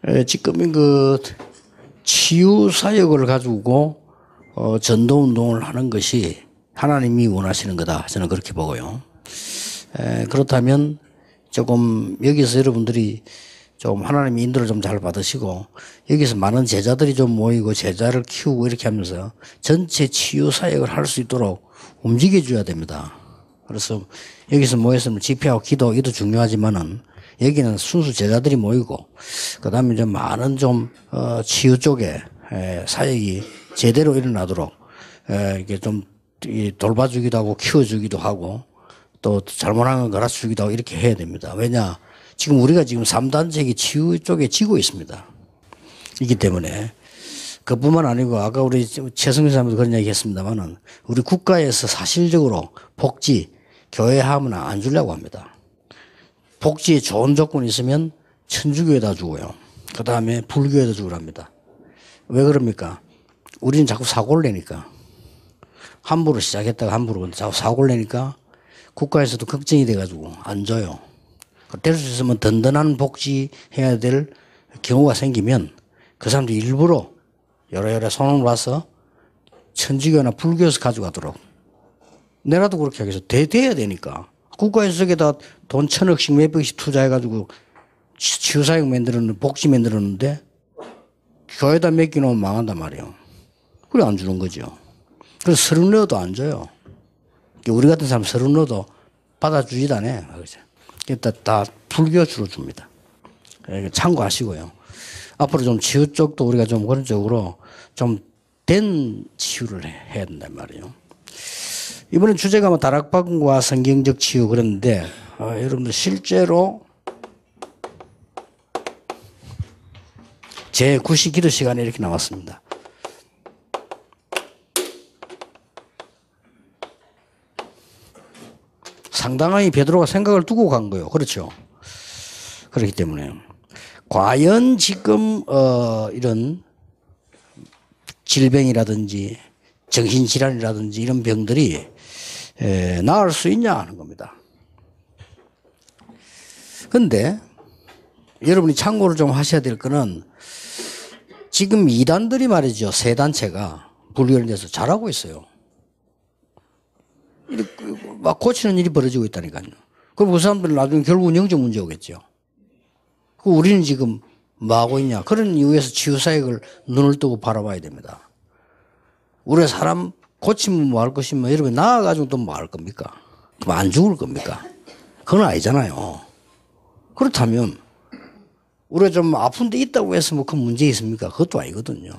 지금 그 치유 사역을 가지고 전도 운동을 하는 것이 하나님이 원하시는 거다. 저는 그렇게 보고요. 그렇다면 조금 여기서 여러분들이 좀 하나님의 인도를 좀 잘 받으시고 여기서 많은 제자들이 좀 모이고 제자를 키우고 이렇게 하면서 전체 치유 사역을 할 수 있도록 움직여 줘야 됩니다. 그래서 여기서 모였으면 집회하고 기도 이도 중요하지만은 여기는 순수 제자들이 모이고 그다음에 좀 많은 좀 치유 쪽에 사역이 제대로 일어나도록 이렇게 좀 돌봐주기도 하고 키워주기도 하고 또 잘못한 건 가르쳐주기도 하고 이렇게 해야 됩니다. 왜냐? 지금 우리가 지금 3단체기 치유 쪽에 지고 있습니다. 이기 때문에 그뿐만 아니고 아까 우리 최승민 사람도 그런 얘기 했습니다만은 우리 국가에서 사실적으로 복지, 교회 하면 안 주려고 합니다. 복지에 좋은 조건이 있으면 천주교에다 주고요. 그 다음에 불교에다 주고 합니다. 왜 그럽니까? 우리는 자꾸 사고를 내니까. 함부로 시작했다가 함부로 자꾸 사고를 내니까 국가에서도 걱정이 돼가지고 안 줘요. 될 수 있으면 든든한 복지 해야 될 경우가 생기면 그 사람들이 일부러 여러 손을 와서 천주교나 불교에서 가져가도록 내라도 그렇게 하겠어. 돼야 되니까. 국가에서 저기다 돈 1,000억씩 몇백씩 투자해가지고 치유사역 만들었는데 복지 만들었는데 교회에다 맡기놓으면 망한단 말이에요. 그래 안 주는 거죠. 그래서 서른 넣어도 안 줘요. 우리 같은 사람 서른 넣어도 받아주지도 않아요. 일단 다 불교 주로 줍니다. 참고하시고요. 앞으로 좀 치유 쪽도 우리가 좀 그런 쪽으로 좀 된 치유를 해야 된단 말이에요. 이번에 주제가 뭐 다락방과 성경적 치유 그랬는데 여러분들 실제로 제 9시 기도 시간에 이렇게 나왔습니다. 상당히 베드로가 생각을 두고 간 거예요. 그렇죠? 그렇기 때문에 과연 지금 이런 질병이라든지 정신질환이라든지 이런 병들이 나을 수 있냐 하는 겁니다. 그런데 여러분이 참고를 좀 하셔야 될 거는 지금 이단들이 말이죠. 세 단체가 불교에 대해서 잘하고 있어요. 막 고치는 일이 벌어지고 있다니까요. 그럼 그 사람들은 나중에 결국은 영적 문제 오겠죠. 우리는 지금 뭐 하고 있냐. 그런 이유에서 치유사역을 눈을 뜨고 바라봐야 됩니다. 우리가 사람 고치면 뭐 할 것이면 여러분이 나아가지고 또 뭐 할 겁니까? 그럼 안 죽을 겁니까? 그건 아니잖아요. 그렇다면 우리가 좀 아픈 데 있다고 해서 뭐 그 문제 있습니까? 그것도 아니거든요.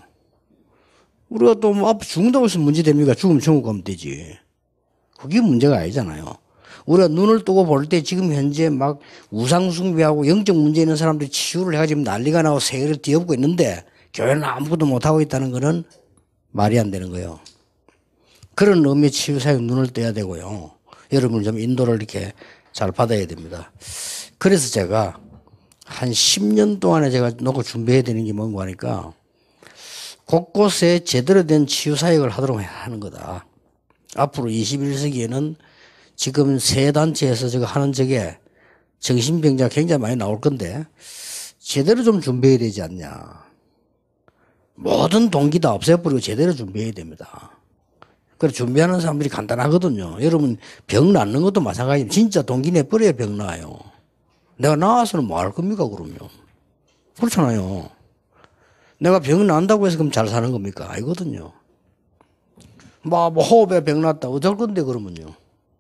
우리가 또 뭐 죽는다고 해서 문제 됩니까? 죽으면 천국 가면 되지. 그게 문제가 아니잖아요. 우리가 눈을 뜨고 볼 때 지금 현재 막 우상숭배하고 영적 문제 있는 사람들이 치유를 해가지고 난리가 나고 세계를 뒤엎고 있는데 교회는 아무것도 못하고 있다는 거는 말이 안 되는 거예요. 그런 의미의 치유사역 눈을 떼야 되고요. 여러분 좀 인도를 이렇게 잘 받아야 됩니다. 그래서 제가 한 10년 동안에 제가 놓고 준비해야 되는 게 뭔가 하니까 곳곳에 제대로 된 치유사역을 하도록 하는 거다. 앞으로 21세기에는 지금 세 단체에서 제가 하는 저게 정신병자가 굉장히 많이 나올 건데 제대로 좀 준비해야 되지 않냐. 모든 동기 다 없애버리고 제대로 준비해야 됩니다. 그래서 준비하는 사람들이 간단하거든요. 여러분 병 낫는 것도 마찬가지입니다. 진짜 동기 내버려야 병 나아요. 내가 나와서는 뭐 할 겁니까 그러면. 그렇잖아요. 내가 병 난다고 해서 그럼 잘 사는 겁니까? 아니거든요. 뭐 호흡에 병 났다 어쩔 건데 그러면요.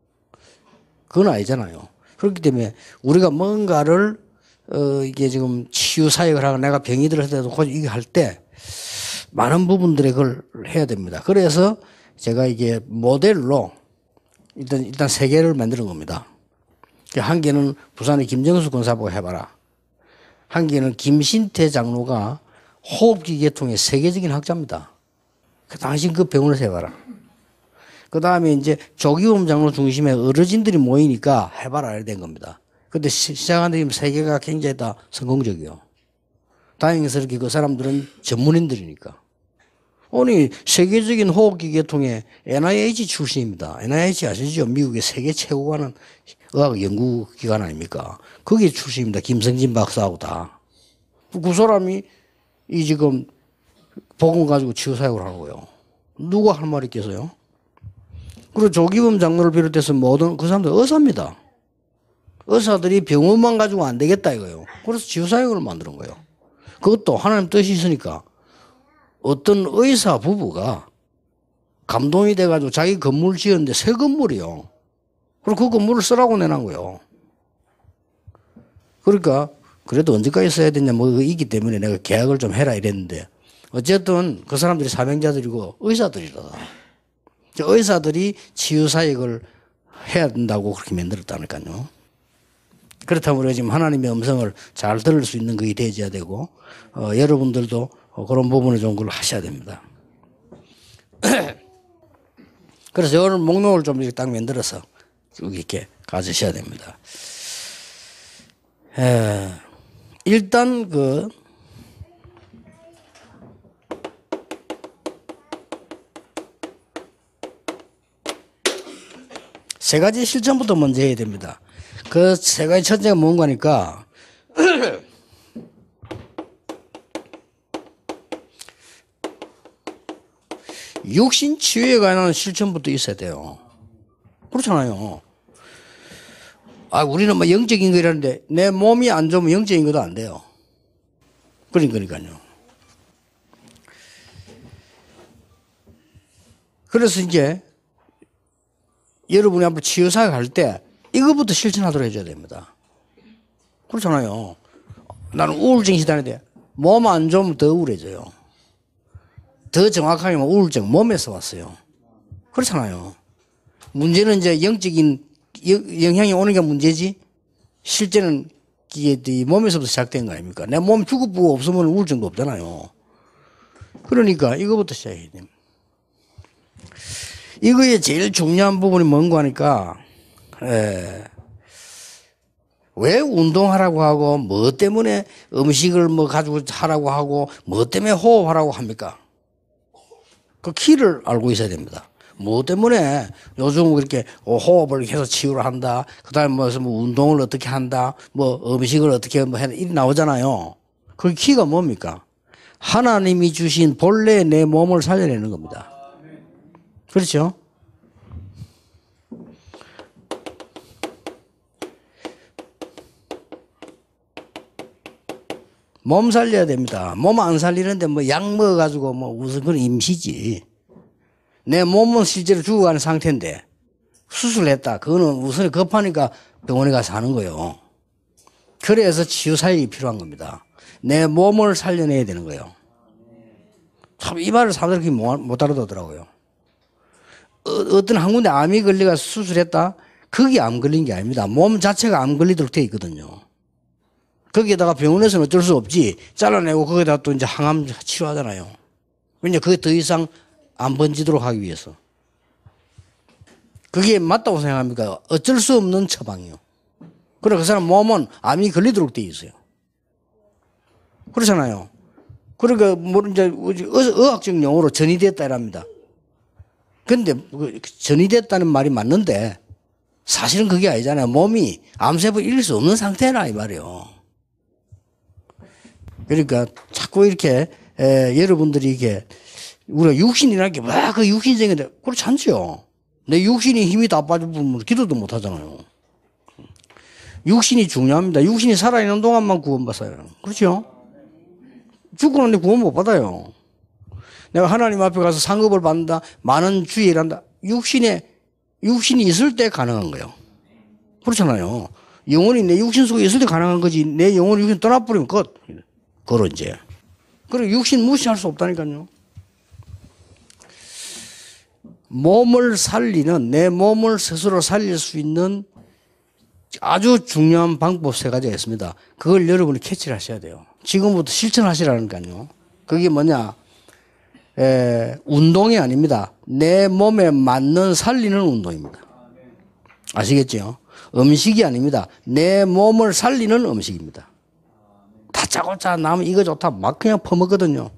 그건 아니잖아요. 그렇기 때문에 우리가 뭔가를 이게 지금 치유 사역을 하고 내가 병이 들어서 이게 할 때 많은 부분들에 그걸 해야 됩니다. 그래서 제가 이게 모델로 일단 세 개를 만드는 겁니다. 한 개는 부산의 김정수 권사보고 해봐라. 한 개는 김신태 장로가 호흡기 계통의 세계적인 학자입니다. 당신 그 병원에서 해봐라. 그 다음에 이제 조기범 장로 중심의 어르신들이 모이니까 해봐라 이렇게 된 겁니다. 근데 시작하는데 세계가 굉장히 다 성공적이요. 다행스럽게 그 사람들은 전문인들이니까. 아니 세계적인 호흡기 계통의 NIH 출신입니다. NIH 아시죠? 미국의 세계 최고 가는 의학 연구기관 아닙니까? 거기 출신입니다. 김성진 박사하고 다. 그 사람이 이 지금 복음 가지고 치유사역을 하고요. 누가 할 말이 있겠어요? 그리고 조기범 장로를 비롯해서 모든 그 사람들 의사입니다. 의사들이 병원만 가지고 안 되겠다 이거예요. 그래서 치유사역을 만드는 거예요. 그것도 하나님 뜻이 있으니까 어떤 의사 부부가 감동이 돼가지고 자기 건물 지었는데 새 건물이요. 그리고 그 건물을 쓰라고 내놓은 거예요. 그러니까 그래도 언제까지 써야 되냐 뭐 있기 때문에 내가 계약을 좀 해라 이랬는데 어쨌든 그 사람들이 사명자들이고 의사들이다. 의사들이 치유사역을 해야 된다고 그렇게 만들었다니까요. 그렇다면 우리가 지금 하나님의 음성을 잘 들을 수 있는 그게 되어야 되고 여러분들도 그런 부분을 좀 그걸 하셔야 됩니다. 그래서 오늘 목록을 좀 이렇게 딱 만들어서 쭉 이렇게 가지셔야 됩니다. 일단 세 가지 실천부터 먼저 해야 됩니다. 그 세 가지 첫째가 뭔가니까 육신 치유에 관한 실천부터 있어야 돼요. 그렇잖아요. 우리는 뭐 영적인 거 이러는데 내 몸이 안 좋으면 영적인 것도 안 돼요. 그러니까요. 그래서 이제 여러분이 앞으로 치유사역 할 때 이거부터 실천하도록 해줘야 됩니다. 그렇잖아요. 나는 우울증이 시달리는데 몸 안 좋으면 더 우울해져요. 더 정확하게 말하면 우울증 몸에서 왔어요. 그렇잖아요. 문제는 이제 영적인 영향이 오는 게 문제지 실제는 이게 몸에서부터 시작된 거 아닙니까? 내 몸 주급부가 없으면 우울증도 없잖아요. 그러니까 이거부터 시작해야 됩니다. 이거의 제일 중요한 부분이 뭔가 하니까 왜 운동하라고 하고 뭐 때문에 음식을 뭐 가지고 하라고 하고 뭐 때문에 호흡하라고 합니까? 그 키를 알고 있어야 됩니다. 뭐 때문에 요즘 그렇게 호흡을 해서 치유를 한다. 그 다음에 뭐 운동을 어떻게 한다. 뭐 음식을 어떻게 뭐 해야 이렇게 나오잖아요. 그 키가 뭡니까? 하나님이 주신 본래 내 몸을 살려내는 겁니다. 그렇죠? 몸 살려야 됩니다. 몸 안 살리는데 뭐 약 먹어가지고 뭐 무슨 그런 임시지. 내 몸은 실제로 죽어가는 상태인데 수술했다. 그거는 우선 급하니까 병원에 가서 하는 거예요. 그래서 치유사역이 필요한 겁니다. 내 몸을 살려내야 되는 거예요. 참 이 말을 사람들이 못 알아듣더라고요. 어떤 한 군데 암이 걸려가 수술했다? 그게 암 걸린 게 아닙니다. 몸 자체가 암 걸리도록 돼 있거든요. 거기에다가 병원에서는 어쩔 수 없지. 잘라내고 거기다 또 이제 항암 치료하잖아요. 왜냐, 그게 더 이상 안 번지도록 하기 위해서. 그게 맞다고 생각합니까? 어쩔 수 없는 처방이요. 그래, 그 사람 몸은 암이 걸리도록 돼 있어요. 그렇잖아요. 그러니까, 뭐, 이제, 의학적 용어로 전이됐다 이랍니다. 근데, 전이됐다는 말이 맞는데, 사실은 그게 아니잖아요. 몸이 암세포를 이길 수 없는 상태라, 이 말이에요. 그러니까, 자꾸 이렇게, 여러분들이 이게, 우리가 육신이라는 게, 막 그 육신생인데, 그렇지 않죠. 내 육신이 힘이 다 빠져보면 기도도 못 하잖아요. 육신이 중요합니다. 육신이 살아있는 동안만 구원받아요. 그렇죠? 죽고 나는데 구원 못 받아요. 내가 하나님 앞에 가서 상급을 받는다, 많은 주의 일한다. 육신이 있을 때 가능한 거예요. 그렇잖아요. 영혼이 내 육신 속에 있을 때 가능한 거지. 내 영혼이 육신 떠나버리면 그거 이제. 그리고 육신 무시할 수 없다니까요. 몸을 살리는, 내 몸을 스스로 살릴 수 있는 아주 중요한 방법 세 가지가 있습니다. 그걸 여러분이 캐치를 하셔야 돼요. 지금부터 실천하시라니까요. 그게 뭐냐? 운동이 아닙니다. 내 몸에 맞는 살리는 운동입니다. 아시겠죠? 음식이 아닙니다. 내 몸을 살리는 음식입니다. 다짜고짜 남은 이거 좋다 막 그냥 퍼먹거든요.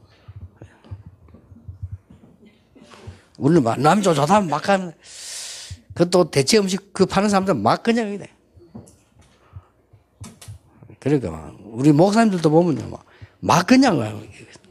우리는 막 남이 좋다 막 하면 그것도 대체 음식 그 파는 사람들 막 그냥 이래. 그러니까 우리 목사님들도 보면요, 막 막 그냥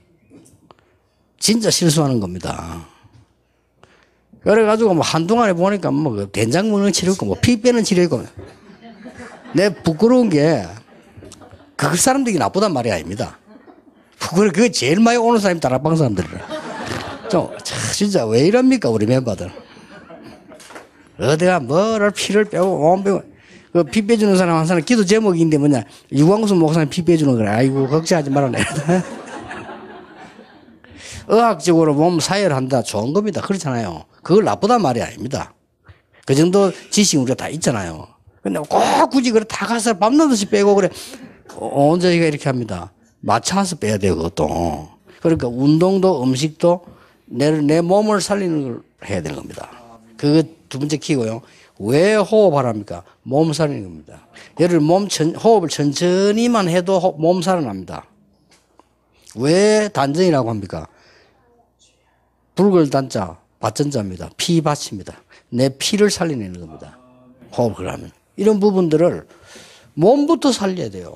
진짜 실수하는 겁니다. 그래가지고 뭐 한동안에 보니까 뭐 된장 먹는 치료고 뭐 피 빼는 치료고 내 부끄러운 게 그 사람들이 나쁘단 말이 아닙니다. 그거 제일 많이 오는 사람이 다락방 사람들이라. 진짜 왜 이럽니까 우리 멤버들. 어디가 뭐를 피를 빼고 몸 빼고 그 피 빼주는 사람 한 사람 기도 제목인데 뭐냐 유광수 목사님 피 빼주는 거래. 아이고 걱정하지 말아라. 의학적으로 몸 사열한다 좋은 겁니다. 그렇잖아요. 그걸 나쁘단 말이 아닙니다. 그 정도 지식 우리가 다 있잖아요. 근데 꼭 굳이 그래 다 가서 밤낮없이 빼고 그래 언제가 이렇게 합니다. 맞춰서 빼야 돼요 그것도. 그러니까 운동도 음식도 내 몸을 살리는 걸 해야 되는 겁니다. 그거 두 번째 키고요. 왜 호흡하랍니까? 몸 살리는 겁니다. 예를 호흡을 천천히만 해도 몸 살아납니다. 왜 단전이라고 합니까? 붉을 단자, 밭전자입니다. 피밭입니다. 내 피를 살려내는 겁니다. 호흡을 하면. 이런 부분들을 몸부터 살려야 돼요.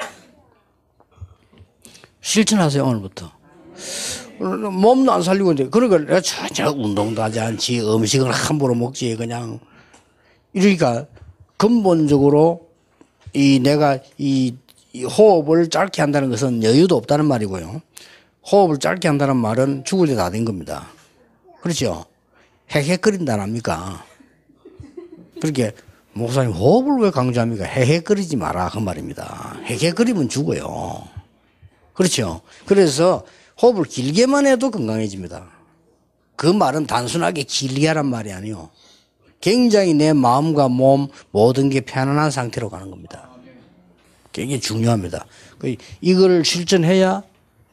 실천하세요, 오늘부터. 몸도 안 살리고 있는데, 그러니까 내가 전혀 운동도 하지 않지, 음식을 함부로 먹지, 그냥. 이러니까 근본적으로 내가 이 호흡을 짧게 한다는 것은 여유도 없다는 말이고요. 호흡을 짧게 한다는 말은 죽을 때 다 된 겁니다. 그렇죠? 헥헥거린다 랍니까? 그렇게 목사님 호흡을 왜 강조합니까? 헥헥거리지 마라 그 말입니다. 헥헥거리면 죽어요. 그렇죠? 그래서 호흡을 길게만 해도 건강해집니다. 그 말은 단순하게 길게 하란 말이 아니요. 굉장히 내 마음과 몸 모든 게 편안한 상태로 가는 겁니다. 굉장히 중요합니다. 이걸 실천해야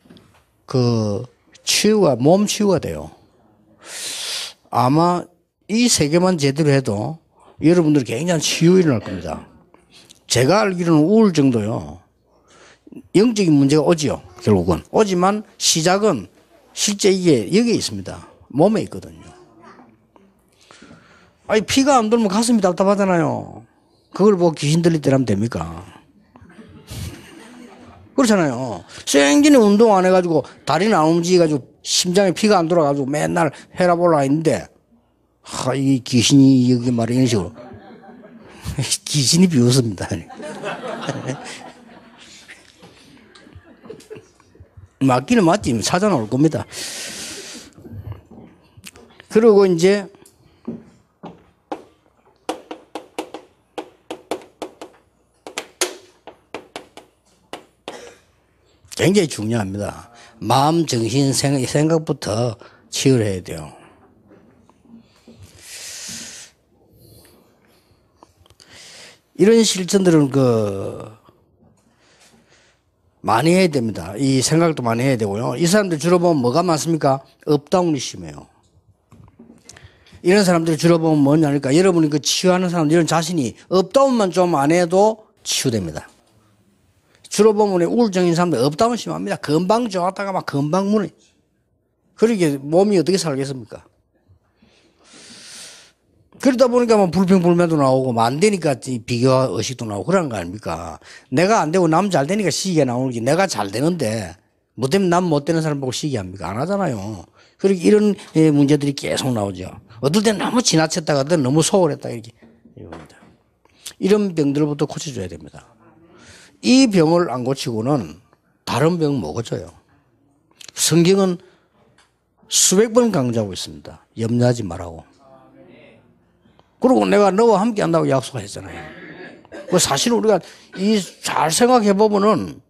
몸 치유가 돼요. 아마 이 세 개만 제대로 해도 여러분들 굉장히 치유 일어날 겁니다. 제가 알기로는 우울증도요. 영적인 문제가 오지요. 결국은. 오지만 시작은 실제 이게 여기에 있습니다. 몸에 있거든요. 아니 피가 안 돌면 가슴이 답답하잖아요. 그걸 보고 귀신 들릴 때라면 됩니까? 그렇잖아요. 생전에 운동 안 해가지고 다리는 안 움직여가지고 심장에 피가 안 돌아가지고 맨날 혈압 있는데 이 귀신이 여기 말이야 이런 식으로 귀신이 비웃습니다. 맞기는 맞지 찾아 나올 겁니다. 그리고 이제 굉장히 중요합니다. 마음, 정신, 생각부터 치유를 해야 돼요. 이런 실천들은 많이 해야 됩니다. 이 생각도 많이 해야 되고요. 이 사람들 주로 보면 뭐가 많습니까? 업다운이 심해요. 이런 사람들이 주로 보면 뭐냐니까 여러분이 치유하는 사람들 이런 자신이 업다운만 좀 안 해도 치유됩니다. 주로 보면 우울증인 사람들 업다운 심합니다. 금방 좋았다가 막 금방 무너져. 그러게 몸이 어떻게 살겠습니까? 그러다 보니까 뭐 불평불만도 나오고 뭐 안 되니까 비교와 의식도 나오고 그런 거 아닙니까? 내가 안 되고 남 잘 되니까 시기가 나오는지 내가 잘 되는데 뭐 때문에 남 못 되는 사람 보고 시기합니까? 안 하잖아요. 그렇게 이런 문제들이 계속 나오죠. 어떨 때는 너무 지나쳤다가 어떨 때는 너무 소홀했다 이렇게. 이런 병들부터 고쳐줘야 됩니다. 이 병을 안 고치고는 다른 병 못 고쳐요. 성경은 수백 번 강조하고 있습니다. 염려하지 말라고. 그리고 내가 너와 함께 한다고 약속했잖아요. 사실 우리가 잘 생각해 보면은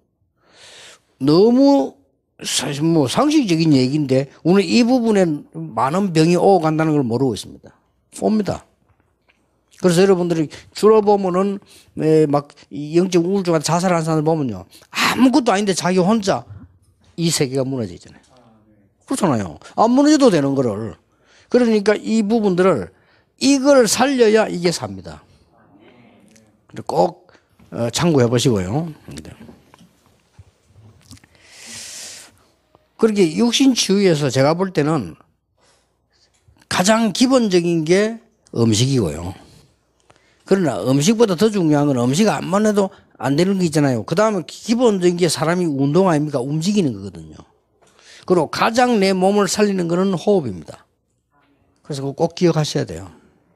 너무 사실 뭐 상식적인 얘기인데 오늘 이 부분에 많은 병이 오고 간다는 걸 모르고 있습니다. 옵니다. 그래서 여러분들이 주로 보면은 막 영적 우울증과 자살하는 사람을 보면요. 아무것도 아닌데 자기 혼자 이 세계가 무너져 있잖아요. 그렇잖아요. 안 무너져도 되는 거를. 그러니까 이 부분들을 이걸 살려야 이게 삽니다. 꼭 참고해 보시고요. 그렇게 육신 치유에서 제가 볼 때는 가장 기본적인 게 음식이고요. 그러나 음식보다 더 중요한 건 음식 안만 해도 안 되는 게 있잖아요. 그 다음에 기본적인 게 사람이 운동 아닙니까? 움직이는 거거든요. 그리고 가장 내 몸을 살리는 거는 호흡입니다. 그래서 그거 꼭 기억하셔야 돼요.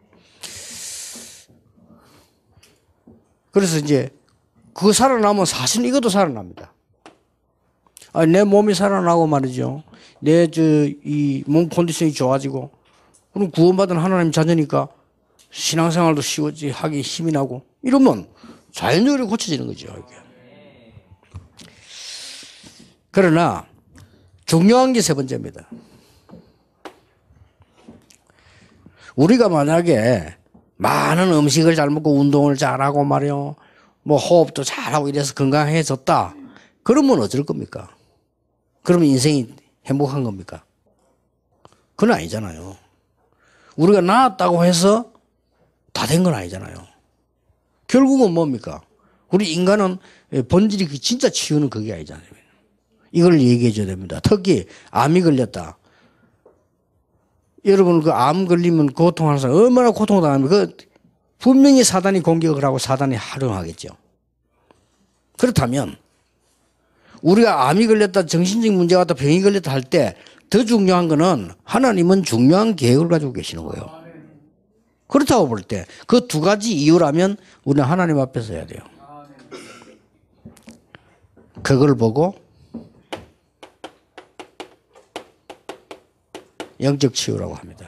그래서 이제 그거 살아나면 사실 이것도 살아납니다. 내 몸이 살아나고 말이죠. 내 이 몸 컨디션이 좋아지고 그럼 구원받은 하나님 자녀니까 신앙생활도 쉬워지 하기 힘이 나고 이러면 자연적으로 고쳐지는 거죠. 이게. 그러나 중요한 게 세 번째입니다. 우리가 만약에 많은 음식을 잘 먹고 운동을 잘하고 말이요. 뭐 호흡도 잘하고 이래서 건강해졌다. 그러면 어쩔 겁니까? 그러면 인생이 행복한 겁니까? 그건 아니잖아요. 우리가 나았다고 해서 다 된 건 아니잖아요. 결국은 뭡니까? 우리 인간은 본질이 진짜 치유는 그게 아니잖아요. 이걸 얘기해 줘야 됩니다. 특히 암이 걸렸다. 여러분 그 암 걸리면 고통하는 사람 얼마나 고통당합니까? 그 분명히 사단이 공격을 하고 사단이 활용하겠죠. 그렇다면 우리가 암이 걸렸다, 정신적 문제가 왔다, 병이 걸렸다 할 때 더 중요한 거는 하나님은 중요한 계획을 가지고 계시는 거예요. 그렇다고 볼 때 그 두 가지 이유라면 우리는 하나님 앞에서 해야 돼요. 그걸 보고 영적 치유라고 합니다.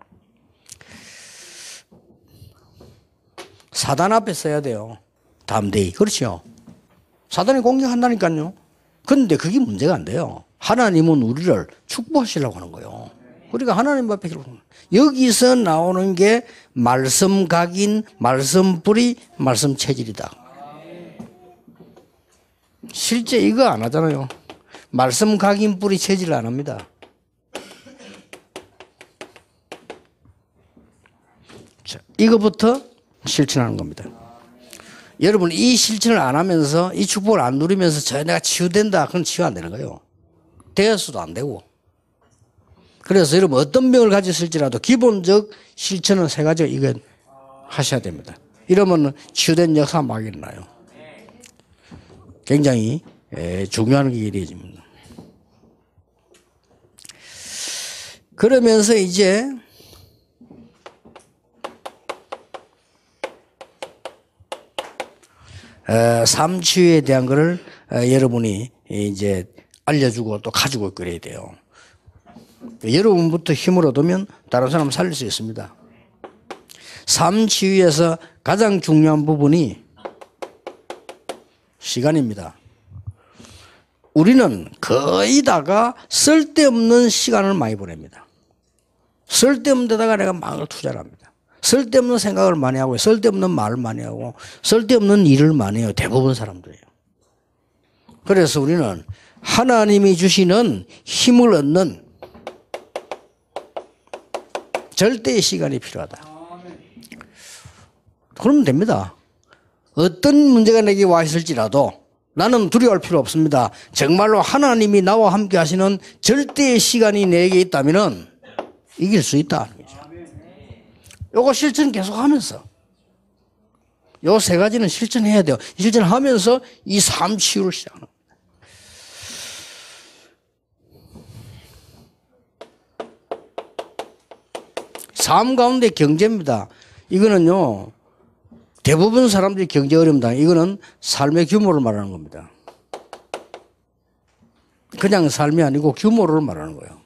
사단 앞에 서야 돼요. 담대히. 그렇죠. 사단이 공격한다니까요. 그런데 그게 문제가 안 돼요. 하나님은 우리를 축복하시려고 하는 거예요. 우리가 하나님 앞에 여기서 나오는 게 말씀 각인, 말씀 뿌리, 말씀 체질이다. 실제 이거 안 하잖아요. 말씀 각인 뿌리 체질을 안 합니다. 자, 이거부터 실천하는 겁니다. 여러분 이 실천을 안 하면서 이 축복을 안 누리면서 내가 치유된다. 그건 치유 안 되는 거예요. 되어서도 안 되고. 그래서 여러분 어떤 병을 가졌을지라도 기본적 실천은 세 가지 이거 하셔야 됩니다. 이러면 치유된 역사 막 일어나요. 굉장히 중요한 일이집니다. 그러면서 이제 삶 치유에 대한 것을 여러분이 이제 알려주고 또 가지고 그래야 돼요. 여러분부터 힘을 얻으면 다른 사람 살릴 수 있습니다. 삶 치유에서 가장 중요한 부분이 시간입니다. 우리는 거의 다가 쓸데없는 시간을 많이 보냅니다. 쓸데없는 데다가 내가 마음을 투자를 합니다. 쓸데없는 생각을 많이 하고 쓸데없는 말을 많이 하고 쓸데없는 일을 많이 해요. 대부분 사람들이에요. 그래서 우리는 하나님이 주시는 힘을 얻는 절대의 시간이 필요하다. 그러면 됩니다. 어떤 문제가 내게 와 있을지라도 나는 두려워할 필요 없습니다. 정말로 하나님이 나와 함께 하시는 절대의 시간이 내게 있다면 이길 수 있다. 요거 실천 계속하면서 요 세 가지는 실천해야 돼요. 실천하면서 이 삶 치유를 시작하는 겁니다. 삶 가운데 경제입니다. 이거는요 대부분 사람들이 경제 어렵다. 이거는 삶의 규모를 말하는 겁니다. 그냥 삶이 아니고 규모를 말하는 거예요.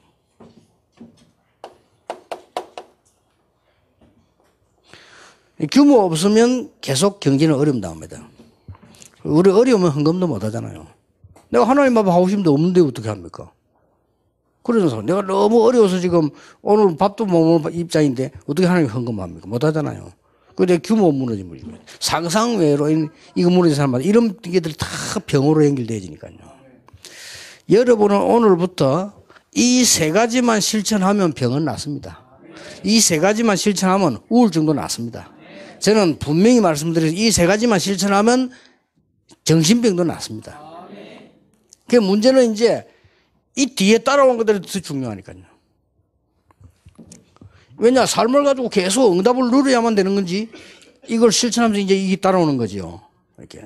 규모 없으면 계속 경제는 어렵답니다. 우리 어려우면 헌금도 못 하잖아요. 내가 하나님 앞에 하고 싶은데 없는데 어떻게 합니까? 그래서 내가 너무 어려워서 지금 오늘 밥도 못 먹을 입장인데 어떻게 하나님 헌금합니까? 못 하잖아요. 그래 규모 무너지면 상상 외로 이거 무너진 사람마다 이런 게들 다 병으로 연결되어지니까요. 여러분은 오늘부터 이 세 가지만 실천하면 병은 낫습니다. 이 세 가지만 실천하면 우울증도 낫습니다. 저는 분명히 말씀드려서 이 세 가지만 실천하면 정신병도 낫습니다. 그 문제는 이제 이 뒤에 따라온 것들이 더 중요하니까요. 왜냐 삶을 가지고 계속 응답을 누려야만 되는 건지 이걸 실천하면서 이제 이게 따라오는 거죠. 이렇게.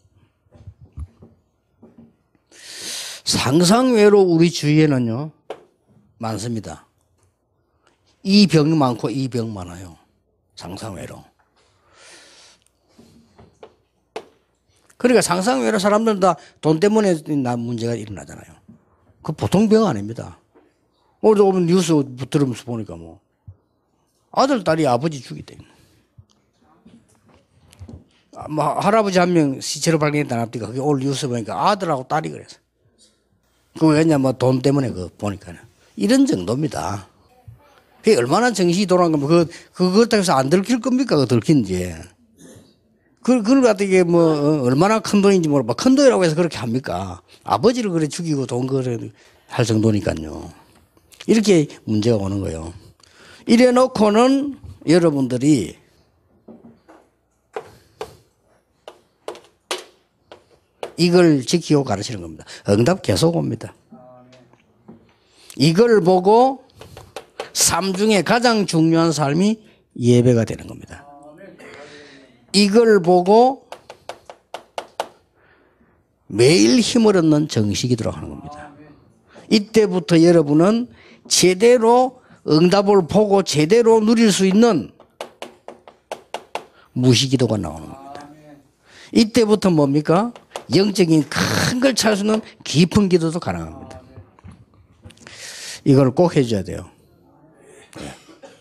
상상외로 우리 주위에는요, 많습니다. 이 병이 많고 이 병 많아요. 상상외로. 그러니까 상상외로 사람들은 다 돈 때문에 문제가 일어나잖아요. 그 보통 병 아닙니다. 오늘도 오면 뉴스 들으면서 보니까 뭐 아들, 딸이 아버지 죽이대. 뭐 할아버지 한 명 시체로 발견했다는 앞뒤가 그게 오늘 뉴스 보니까 아들하고 딸이 그래서. 그 왜냐 뭐 돈 때문에 그 보니까는 이런 정도입니다. 그게 얼마나 정신이 돌아간 거면 그것 때문에 안 들킬 겁니까? 그 들킨지. 그걸 갖다 이게 뭐 얼마나 큰 돈인지 모르고 큰 돈이라고 해서 그렇게 합니까? 아버지를 그래 죽이고 돈 그래 할 정도니까요. 이렇게 문제가 오는 거예요. 이래 놓고는 여러분들이 이걸 지키고 가르치는 겁니다. 응답 계속 옵니다. 이걸 보고 삶 중에 가장 중요한 삶이 예배가 되는 겁니다. 이걸 보고 매일 힘을 얻는 정식이 들어가는 겁니다. 이때부터 여러분은 제대로 응답을 보고 제대로 누릴 수 있는 무시기도가 나오는 겁니다. 이때부터 뭡니까? 영적인 큰 걸 찾을 수 있는 깊은 기도도 가능합니다. 이걸 꼭 해줘야 돼요. 네.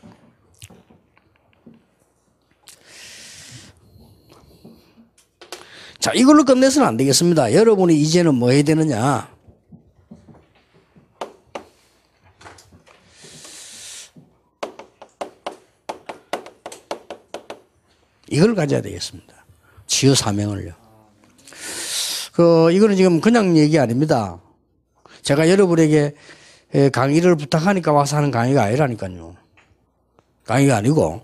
자, 이걸로 끝내서는 안 되겠습니다. 여러분이 이제는 뭐 해야 되느냐? 이걸 가져야 되겠습니다. 치유 사명을요. 이거는 지금 그냥 얘기 아닙니다. 제가 여러분에게 강의를 부탁하니까 와서 하는 강의가 아니라니까요. 강의가 아니고,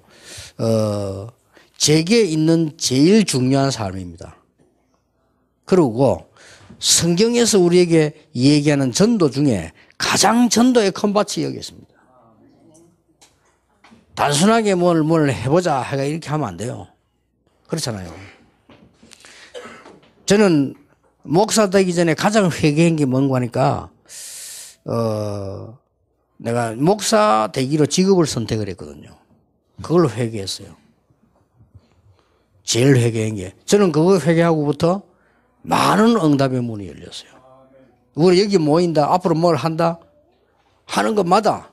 제게 있는 제일 중요한 삶입니다. 그리고 성경에서 우리에게 얘기하는 전도 중에 가장 전도의 컨밭이 여기 있습니다. 단순하게 뭘 해보자 해가 이렇게 하면 안 돼요. 그렇잖아요. 저는 목사 되기 전에 가장 회개한 게 뭔가 하니까, 내가 목사 되기로 직업을 선택을 했거든요. 그걸로 회개했어요. 제일 회개한 게. 저는 그거 회개하고부터 많은 응답의 문이 열렸어요. 우리 여기 모인다, 앞으로 뭘 한다, 하는 것마다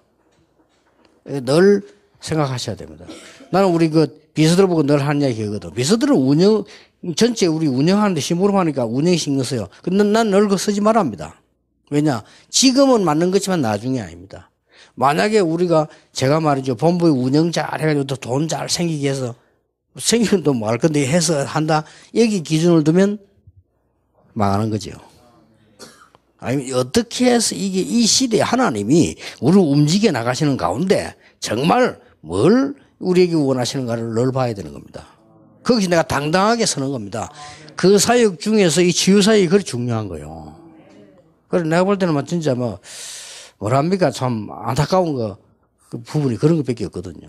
늘 생각하셔야 됩니다. 나는 우리 비서들 보고 늘 하는 이야기 하거든. 비서들은 전체 우리 운영하는데 심부름 하니까 운영이 신경 써요. 근데 난 늘 그거 쓰지 말랍니다. 왜냐? 지금은 맞는 거지만 나중에 아닙니다. 만약에 제가 말이죠. 본부에 운영 잘 해가지고 또 돈 잘 생기게 해서, 생기면 또 뭐 할 건데 해서 한다. 여기 기준을 두면 망하는 거죠. 아니, 어떻게 해서 이 시대에 하나님이 우리를 움직여 나가시는 가운데 정말 뭘 우리에게 원하시는가를 늘 봐야 되는 겁니다. 거기서 내가 당당하게 서는 겁니다. 그 사역 중에서 이 치유 사역이 그리 중요한 거예요. 그래서 내가 볼 때는 진짜 뭐랍니까? 참 안타까운 그 부분이 그런 것밖에 없거든요.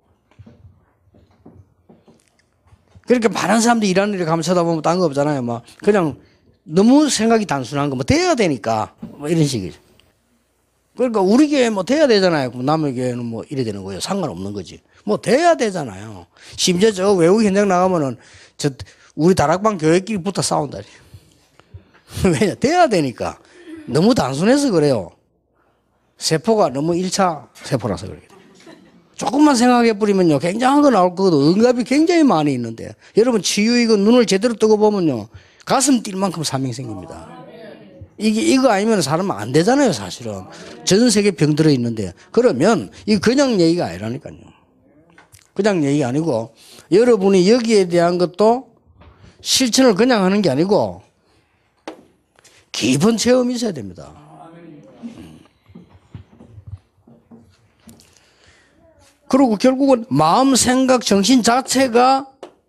그렇게 많은 사람들이 일하는 일에 가면 쳐다보면 딴 거 없잖아요. 그냥 너무 생각이 단순한 거, 돼야 되니까, 이런 식이죠. 그러니까 우리 교회 돼야 되잖아요. 남의 교회는 이래 되는 거예요. 상관없는 거지. 돼야 되잖아요. 심지어 저 외국 현장 나가면은 우리 다락방 교회끼리 붙어 싸운다니. 왜냐? 돼야 되니까. 너무 단순해서 그래요. 세포가 너무 1차 세포라서 그래요. 조금만 생각해 버리면요. 굉장한 거 나올 거거든. 응답이 굉장히 많이 있는데. 여러분 치유 이거 눈을 제대로 뜨고 보면요. 가슴 뛸 만큼 사명이 생깁니다. 이거 아니면 사람은 안 되잖아요, 사실은. 전 세계 병 들어 있는데. 그러면 이 그냥 얘기가 아니라니까요. 그냥 얘기가 아니고 여러분이 여기에 대한 것도 실천을 그냥 하는 게 아니고 깊은 체험이 있어야 됩니다. 그리고 결국은 마음, 생각, 정신 자체가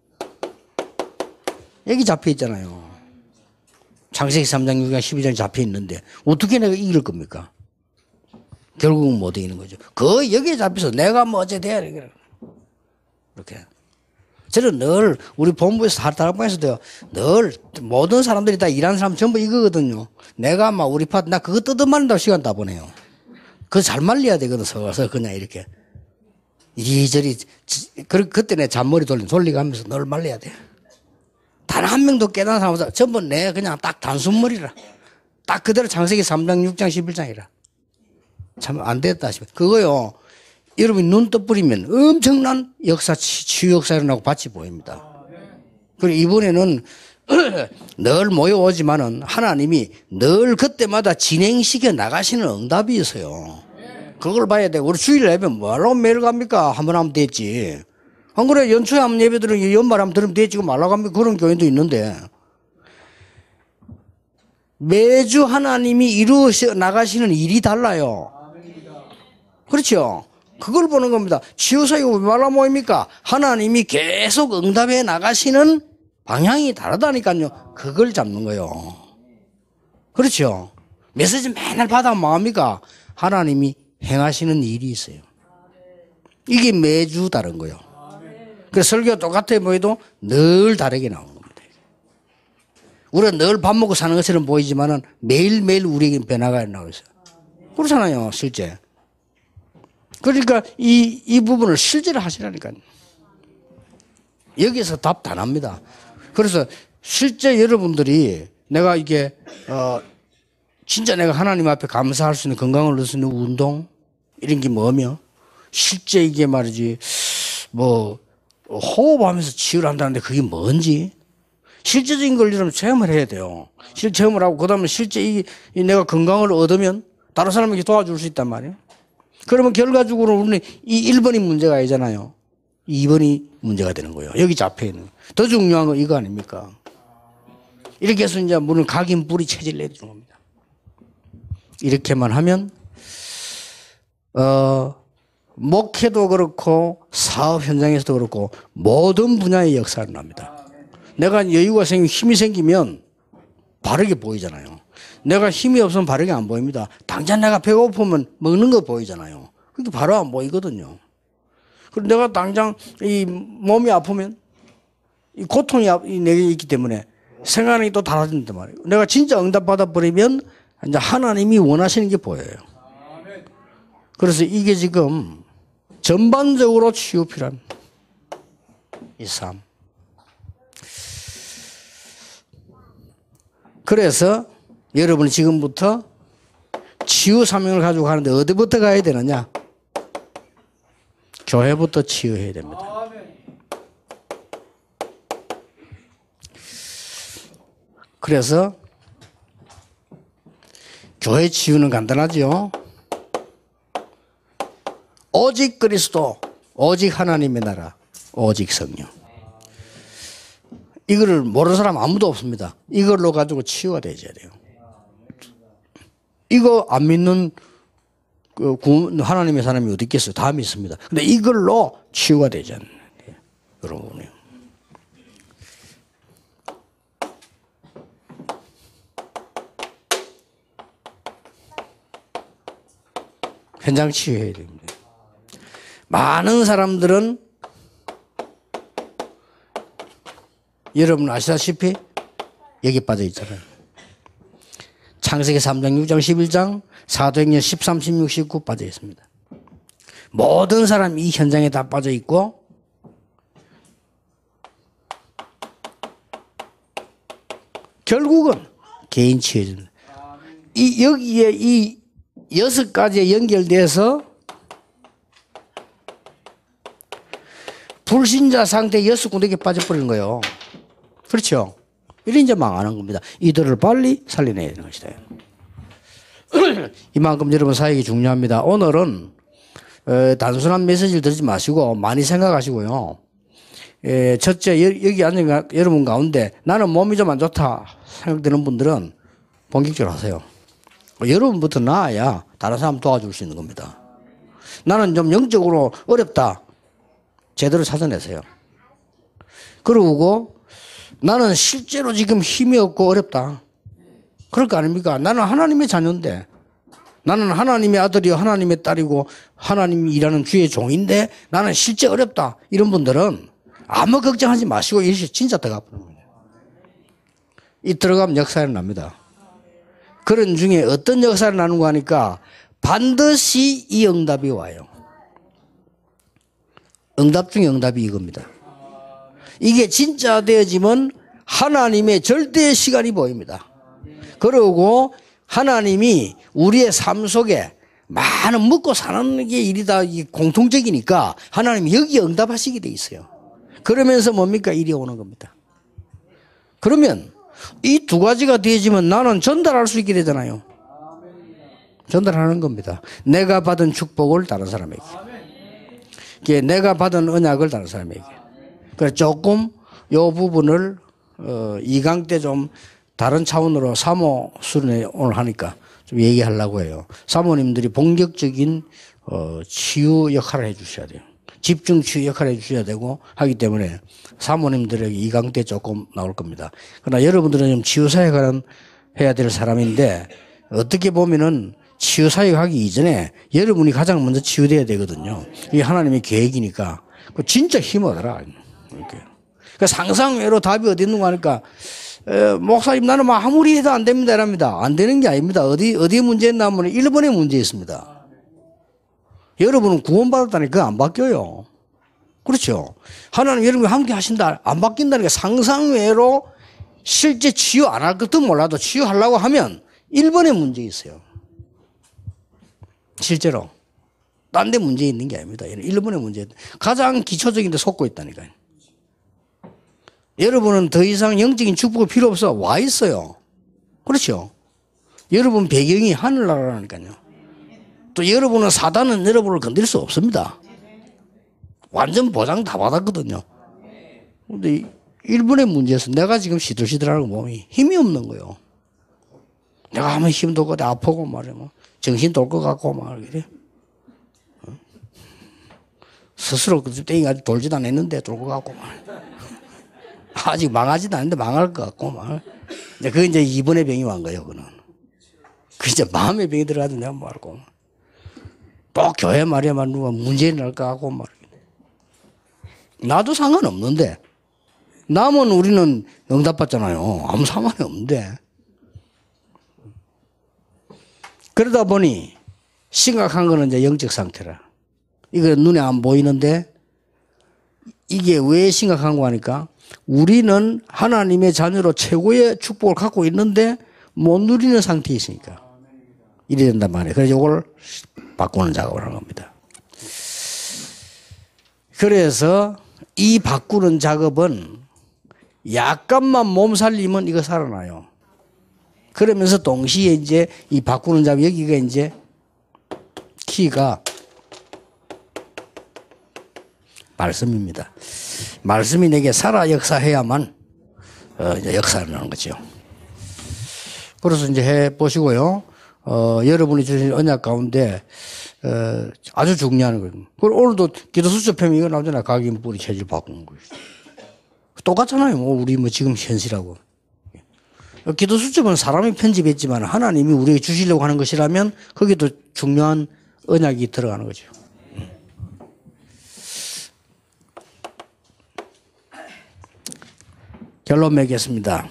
여기 잡혀 있잖아요. 창세기 3장, 6장, 12장 잡혀 있는데 어떻게 내가 이길 겁니까? 결국은 못 이기는 거죠. 여기에 잡혀서 내가 어째 돼야 되겠다. 이렇게. 저는 늘 우리 본부에서 다락방에서도요. 늘 모든 사람들이 다 일하는 사람 전부 이거거든요. 내가 막 우리 파트 나 그거 뜯어말린다고 시간 다 보내요. 그거 잘 말려야 되거든. 서서 그냥 이렇게 이리저리 그때 내 잔머리 돌리가면서 늘 말려야 돼. 단 한 명도 깨달은 사람 없어. 전부 내 그냥 딱 단순머리라. 딱 그대로 창세기 3장 6장 11장이라. 참 안 됐다 싶어. 그거요. 여러분이 눈 떠뿌리면 엄청난 역사, 치유 역사 일어나고 밭이 보입니다. 그리고 이번에는 늘 모여오지만은 하나님이 늘 그때마다 진행시켜 나가시는 응답이 있어요. 그걸 봐야 돼. 우리 주일 예배 뭐하러 매일 갑니까? 한 번 하면 됐지. 안 그래? 연초에 하면 예배들은 연말 하면 들으면 됐지. 말라고 합니까? 그런 교회도 있는데. 매주 하나님이 이루어 나가시는 일이 달라요. 그렇죠? 그걸 보는 겁니다. 치유사역이 왜 말라 모입니까? 하나님이 계속 응답해 나가시는 방향이 다르다니까요. 그걸 잡는 거예요. 그렇죠? 메시지 맨날 받아면 뭐합니까? 하나님이 행하시는 일이 있어요. 이게 매주 다른 거예요. 그래서 설교가 똑같아 보여도 늘 다르게 나오는 겁니다. 우리가 늘 밥 먹고 사는 것처럼 보이지만은 매일매일 우리에게 변화가 나오고 있어요. 그렇잖아요, 실제. 그러니까 이 부분을 실제로 하시라니까요. 여기서 답 다 납니다. 그래서 실제 여러분들이 내가 이게, 진짜 내가 하나님 앞에 감사할 수 있는 건강을 얻을 수 있는 운동, 이런 게 뭐며, 실제 이게 말이지, 호흡하면서 치유를 한다는데 그게 뭔지, 실제적인 걸 여러분 체험을 해야 돼요. 실제 체험을 하고, 그 다음에 실제 이 내가 건강을 얻으면 다른 사람에게 도와줄 수 있단 말이에요. 그러면 결과적으로 우리는 이 1번이 문제가 아니잖아요. 2번이 문제가 되는 거예요. 여기 잡혀 있는. 더 중요한 건 이거 아닙니까? 이렇게 해서 이제 물은 각인 뿌리 체질을 내주는 겁니다. 이렇게만 하면, 목회도 그렇고 사업 현장에서도 그렇고 모든 분야의 역사가 납니다. 내가 여유가 생기면 힘이 생기면 바르게 보이잖아요. 내가 힘이 없으면 바르게 안 보입니다. 당장 내가 배고프면 먹는 거 보이잖아요. 그게 바로 안 보이거든요. 그리고 내가 당장 이 몸이 아프면 이 고통이 내게 있기 때문에 생각이 또 달라진단 말이에요. 내가 진짜 응답받아 버리면 이제 하나님이 원하시는 게 보여요. 그래서 이게 지금 전반적으로 치유 필요합니다. 이 삶. 그래서 여러분이 지금부터 치유 사명을 가지고 가는데 어디부터 가야 되느냐? 교회부터 치유해야 됩니다. 그래서 교회 치유는 간단하죠. 오직 그리스도, 오직 하나님의 나라, 오직 성령. 이거를 모르는 사람 아무도 없습니다. 이걸로 가지고 치유가 되어야 돼요. 이거 안 믿는 하나님의 사람이 어디 있겠어요? 다 믿습니다. 근데 이걸로 치유가 되지 않는 여러분이요. 현장 치유해야 됩니다. 많은 사람들은 여러분 아시다시피 여기 빠져 있잖아요. 창세기 3장, 6장, 11장, 사도행전 13, 16, 19 빠져 있습니다. 모든 사람이 이 현장에 다 빠져 있고 결국은 개인 치유입니다. 여기에 이 6가지에 연결돼서 불신자 상태 6군데에 빠져버리는 거예요. 그렇죠? 이래 이제 망하는 겁니다. 이들을 빨리 살려내야 되는 것이다. 이만큼 여러분 사역이 중요합니다. 오늘은 단순한 메시지를 듣지 마시고 많이 생각하시고요. 첫째, 여기 앉은 여러분 가운데 나는 몸이 좀 안 좋다 생각되는 분들은 본격적으로 하세요. 여러분부터 나아야 다른 사람 도와줄 수 있는 겁니다. 나는 좀 영적으로 어렵다. 제대로 찾아내세요. 그러고 나는 실제로 지금 힘이 없고 어렵다. 그럴 거 아닙니까? 나는 하나님의 자녀인데, 나는 하나님의 아들이요 하나님의 딸이고 하나님이 일하는 주의 종인데 나는 실제 어렵다. 이런 분들은 아무 걱정하지 마시고 일시 진짜 들어가 버리는 거예요. 이 들어가면 역사가 납니다. 그런 중에 어떤 역사를 나누고 하니까 반드시 이 응답이 와요. 응답 중에 응답이 이겁니다. 이게 진짜 되어지면 하나님의 절대의 시간이 보입니다. 그리고 하나님이 우리의 삶 속에 많은 먹고 사는 게 일이다 공통적이니까 하나님이 여기에 응답하시게 돼 있어요. 그러면서 뭡니까? 일이 오는 겁니다. 그러면 이 두 가지가 되어지면 나는 전달할 수 있게 되잖아요. 전달하는 겁니다. 내가 받은 축복을 다른 사람에게. 내가 받은 언약을 다른 사람에게. 그래서 조금 이 부분을 2강 때 좀 다른 차원으로 사모 수련회 오늘 하니까 좀 얘기하려고 해요. 사모님들이 본격적인 치유 역할을 해 주셔야 돼요. 집중 치유 역할을 해 주셔야 되고 하기 때문에 사모님들에게 2강 때 조금 나올 겁니다. 그러나 여러분들은 좀 치유사역 해야 될 사람인데 어떻게 보면은 치유사역 하기 이전에 여러분이 가장 먼저 치유돼야 되거든요. 이게 하나님의 계획이니까 진짜 힘 얻어라. 이렇게. 그러니까 상상외로 답이 어디 있는가 하니까 목사님 나는 뭐 아무리 해도 안 됩니다 이랍니다. 안 되는 게 아닙니다. 어디에 문제 있나 하면 1번에 문제 있습니다. 여러분은 구원받았다니 그거 안 바뀌어요. 그렇죠. 하나님 여러분과 함께 하신다. 안 바뀐다니까 상상외로 실제 치유 안 할 것도 몰라도 치유하려고 하면 1번에 문제 있어요. 실제로. 딴 데 문제 있는 게 아닙니다. 1번에 문제. 가장 기초적인 데 속고 있다니까요. 여러분은 더 이상 영적인 축복이 필요 없어. 와 있어요. 그렇죠. 여러분 배경이 하늘나라라니까요. 또 여러분은 사단은 여러분을 건드릴 수 없습니다. 완전 보장 다 받았거든요. 근데 1번의 문제에서 내가 지금 시들시들하는 몸이 힘이 없는 거예요. 내가 하면 힘도 없고 아프고 말이야. 정신 돌 것 같고 막 이래. 스스로 땡이 아직 돌지도 않았는데 돌 것 같고 말. 아직 망하지도 않는데 망할 것 같고 말. 그게 이제 2번의 병이 왔 거예요. 그는. 그 이제 마음의 병이 들어가도 내가 말고. 또 교회 말이야 말 누가 문제 날 것 같고 말. 나도 상관없는데. 남은 우리는 응답받잖아요. 아무 상관이 없는데. 그러다 보니 심각한 거는 이제 영적 상태라. 이거 눈에 안 보이는데 이게 왜 심각한 거 하니까 우리는 하나님의 자녀로 최고의 축복을 갖고 있는데 못 누리는 상태에 있으니까 이래 된단 말이에요. 그래서 이걸 바꾸는 작업을 하는 겁니다. 그래서 이 바꾸는 작업은 약간만 몸 살리면 이거 살아나요. 그러면서 동시에 이제 이 바꾸는 작업 여기가 이제 키가 말씀입니다. 말씀이 내게 살아 역사해야만 이제 역사를 하는 거죠. 그래서 이제 해 보시고요. 여러분이 주신 언약 가운데 아주 중요한 거예요. 그리고 오늘도 기도 수첩편이 이거 나오잖아요. 각인 뿌리 체질 바꾸는 거예요. 똑같잖아요. 우리 지금 현실하고. 기도 수첩은 사람이 편집했지만 하나님이 우리에게 주시려고 하는 것이라면 거기도 중요한 언약이 들어가는 거죠. 결론 맺겠습니다.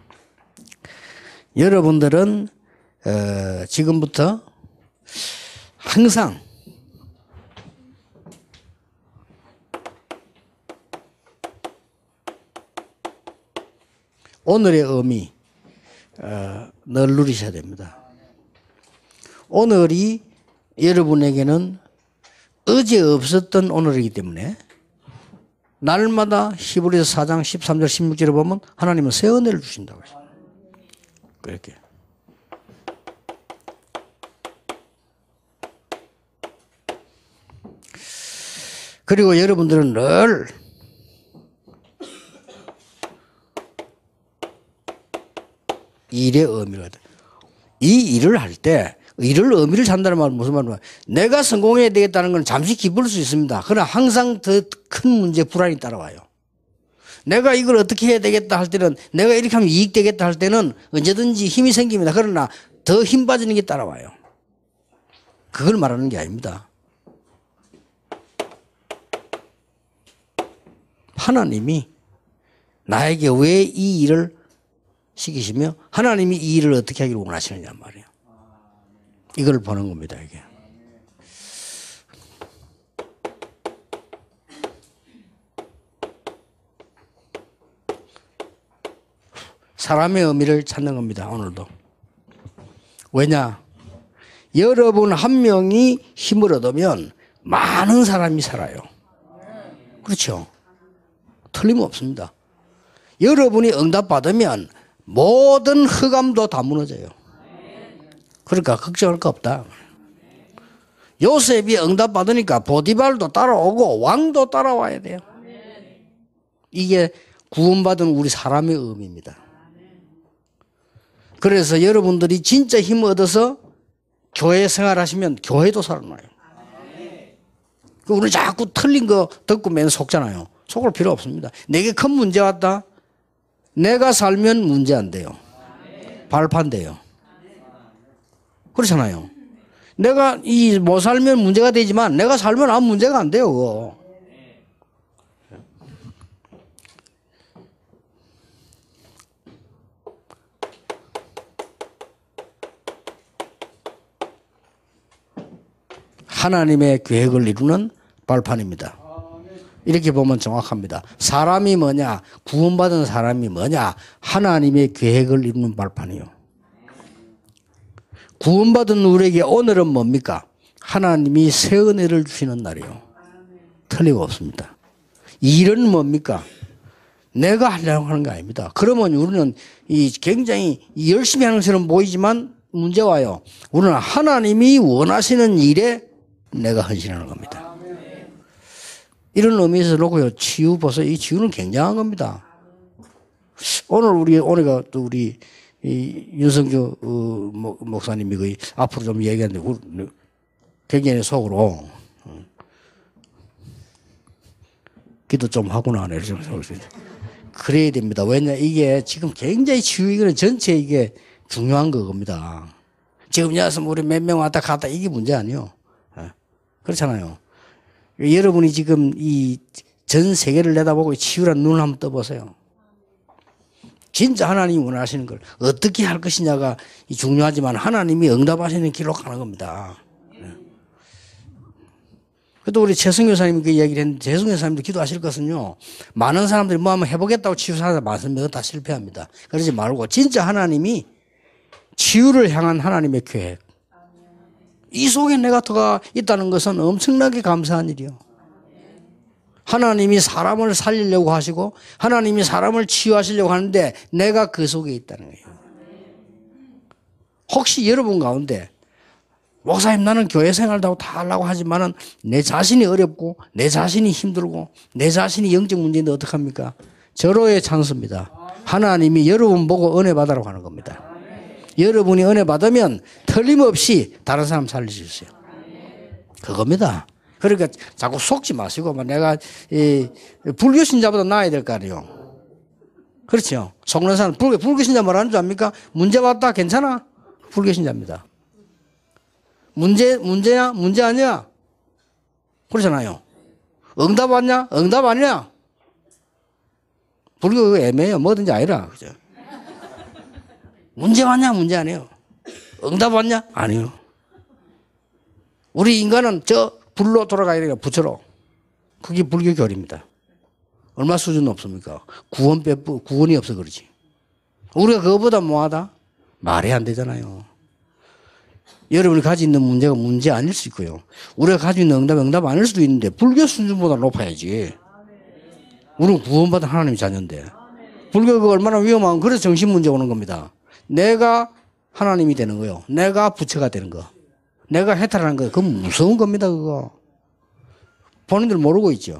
여러분들은 지금부터 항상 오늘의 의미 늘 누리셔야 됩니다. 오늘이 여러분에게는 어제 없었던 오늘이기 때문에 날마다 히브리서 4장 13절 16절에 보면 하나님은 새 은혜를 주신다고 하죠. 그렇게. 그리고 여러분들은 늘 일의 의미가 돼. 이 일을 할 때 일을 의미를 산다는 말은 무슨 말이냐? 내가 성공해야 되겠다는 건 잠시 기쁠 수 있습니다. 그러나 항상 더 큰 문제 불안이 따라와요. 내가 이걸 어떻게 해야 되겠다 할 때는 내가 이렇게 하면 이익 되겠다 할 때는 언제든지 힘이 생깁니다. 그러나 더 힘 빠지는 게 따라와요. 그걸 말하는 게 아닙니다. 하나님이 나에게 왜 이 일을 시키시며 하나님이 이 일을 어떻게 하기를 원하시느냐 말이에요. 이걸 보는 겁니다, 이게. 사람의 의미를 찾는 겁니다, 오늘도. 왜냐? 여러분 한 명이 힘을 얻으면 많은 사람이 살아요. 그렇죠? 틀림없습니다. 여러분이 응답받으면 모든 흑암도 다 무너져요. 그러니까 걱정할 거 없다. 요셉이 응답받으니까 보디발도 따라오고 왕도 따라와야 돼요. 이게 구원받은 우리 사람의 의미입니다. 그래서 여러분들이 진짜 힘을 얻어서 교회 생활하시면 교회도 살아나요. 우리 자꾸 틀린 거 듣고 맨 속잖아요. 속을 필요 없습니다. 내게 큰 문제 왔다. 내가 살면 문제 안 돼요. 발판돼요. 그렇잖아요. 내가 못 살면 문제가 되지만 내가 살면 아무 문제가 안 돼요. 그거. 하나님의 계획을 이루는 발판입니다. 이렇게 보면 정확합니다. 사람이 뭐냐? 구원받은 사람이 뭐냐? 하나님의 계획을 이루는 발판이요. 구원받은 우리에게 오늘은 뭡니까? 하나님이 새 은혜를 주시는 날이요. 틀림없습니다. 일은 뭡니까? 내가 하려고 하는 게 아닙니다. 그러면 우리는 굉장히 열심히 하는 것처럼 보이지만 문제 와요. 우리는 하나님이 원하시는 일에 내가 헌신하는 겁니다. 이런 의미에서 놓고요. 치유 보세요. 이 치유는 굉장한 겁니다. 오늘가 또 우리 윤성규 목사님이 거의 앞으로 좀 얘기하는데 굉장히 속으로 기도 좀 하구나. 그래야 됩니다. 왜냐 이게 지금 굉장히 치유 이거는 전체 이게 중요한 겁니다. 지금 여기서 우리 몇 명 왔다 갔다 이게 문제 아니에요. 그렇잖아요. 여러분이 지금 이 전 세계를 내다보고 치유란 눈을 한번 떠보세요. 진짜 하나님이 원하시는 걸 어떻게 할 것이냐가 중요하지만 하나님이 응답하시는 길로 가는 겁니다. 그래도 우리 최승규 여사님이 그 얘기를 했는데 최승규 여사님도 기도하실 것은요. 많은 사람들이 뭐 한번 해보겠다고 치유사하다 말씀드려도 다 실패합니다. 그러지 말고 진짜 하나님이 치유를 향한 하나님의 계획. 이 속에 내가 들어가 있다는 것은 엄청나게 감사한 일이요. 하나님이 사람을 살리려고 하시고 하나님이 사람을 치유하시려고 하는데 내가 그 속에 있다는 거예요. 혹시 여러분 가운데 목사님 나는 교회 생활도 다 하려고 하지만은 내 자신이 어렵고 내 자신이 힘들고 내 자신이 영적 문제인데 어떡합니까? 절호의 찬스입니다. 하나님이 여러분 보고 은혜 받으라고 하는 겁니다. 여러분이 은혜 받으면 틀림없이 다른 사람 살릴 수 있어요. 그겁니다. 그러니까 자꾸 속지 마시고 내가 불교 신자보다 나아야 될 거 아니에요. 그렇죠. 속는 사람 불교 신자 뭐라는 줄 압니까? 문제 왔다 괜찮아? 불교 신자입니다. 문제야? 문제 아니야? 그렇잖아요. 응답 왔냐? 응답 아니야? 불교 애매해요. 뭐든지 아니라. 그죠? 문제 왔냐? 문제 아니에요. 응답 왔냐? 아니요. 우리 인간은 저 불로 돌아가야 되니까 부처로. 그게 불교 교리입니다. 얼마 수준 없습니까? 구원이 없어 그러지. 우리가 그거보다 뭐하다? 말이 안 되잖아요. 여러분이 가지고 있는 문제가 문제 아닐 수 있고요. 우리가 가지고 있는 응답 아닐 수도 있는데 불교 수준보다 높아야지. 우리는 구원받은 하나님의 자녀인데. 불교가 얼마나 위험한 그래서 정신 문제 오는 겁니다. 내가 하나님이 되는 거요. 내가 부처가 되는 거. 내가 해탈하는 거. 그건 무서운 겁니다. 그거. 본인들 모르고 있죠.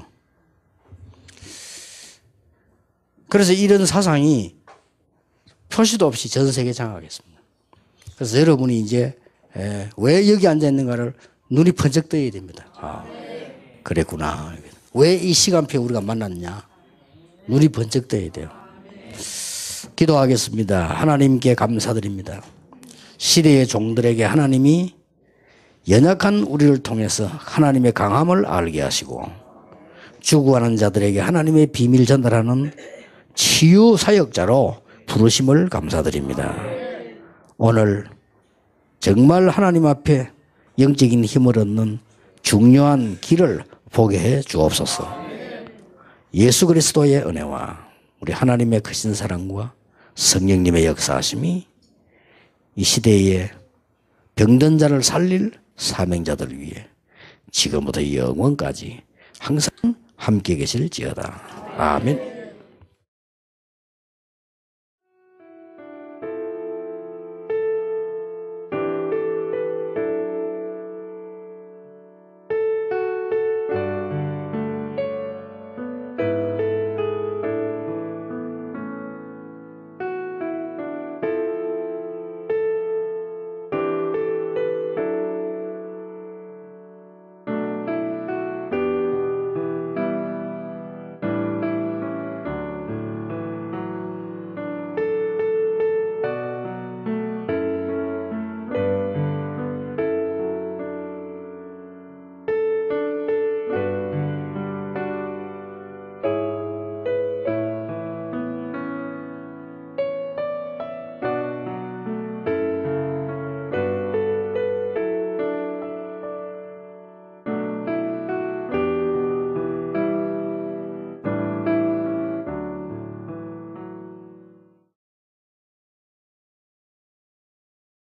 그래서 이런 사상이 표시도 없이 전 세계에 장악했습니다. 그래서 여러분이 이제 왜 여기 앉아 있는가를 눈이 번쩍 떠야 됩니다. 아, 그랬구나. 왜 이 시간표에 우리가 만났냐. 눈이 번쩍 떠야 돼요. 기도하겠습니다. 하나님께 감사드립니다. 시대의 종들에게 하나님이 연약한 우리를 통해서 하나님의 강함을 알게 하시고 죽어가는 자들에게 하나님의 비밀 전달하는 치유 사역자로 부르심을 감사드립니다. 오늘 정말 하나님 앞에 영적인 힘을 얻는 중요한 길을 보게 해 주옵소서. 예수 그리스도의 은혜와 우리 하나님의 크신 사랑과 성령님의 역사하심이 이 시대에 병든 자를 살릴 사명자들 위해 지금부터 영원까지 항상 함께 계실지어다. 아멘.